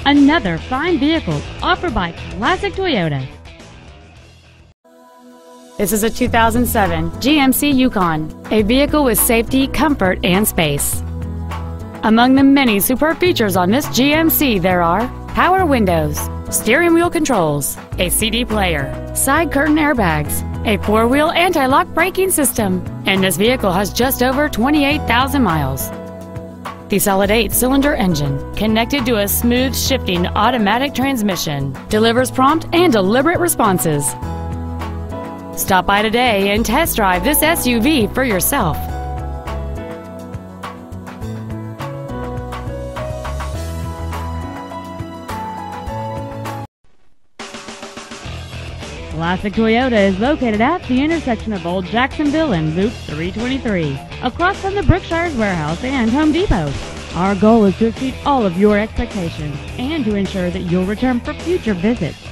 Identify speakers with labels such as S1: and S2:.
S1: Another fine vehicle offered by Classic Toyota.
S2: This is a 2007 GMC Yukon, a vehicle with safety, comfort, and space. Among the many superb features on this GMC there are power windows, steering wheel controls, a CD player, side curtain airbags, a four-wheel anti-lock braking system, and this vehicle has just over 28,000 miles. The solid 8-cylinder engine, connected to a smooth shifting automatic transmission, delivers prompt and deliberate responses. Stop by today and test drive this SUV for yourself.
S1: Classic Toyota is located at the intersection of Old Jacksonville and Loop 323, across from the Brookshire's Warehouse and Home Depot. Our goal is to exceed all of your expectations and to ensure that you'll return for future visits.